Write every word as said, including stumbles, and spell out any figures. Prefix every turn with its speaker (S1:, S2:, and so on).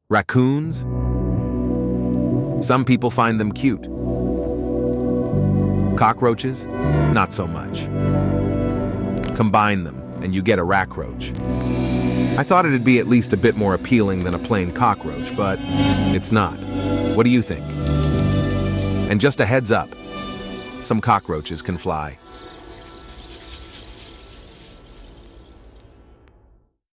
S1: Raccoons? Some people find them cute. Cockroaches? Not so much. Combine them, and you get a rackroach. I thought it'd be at least a bit more appealing than a plain cockroach, but it's not. What do you think? And just a heads up, some cockroaches can fly.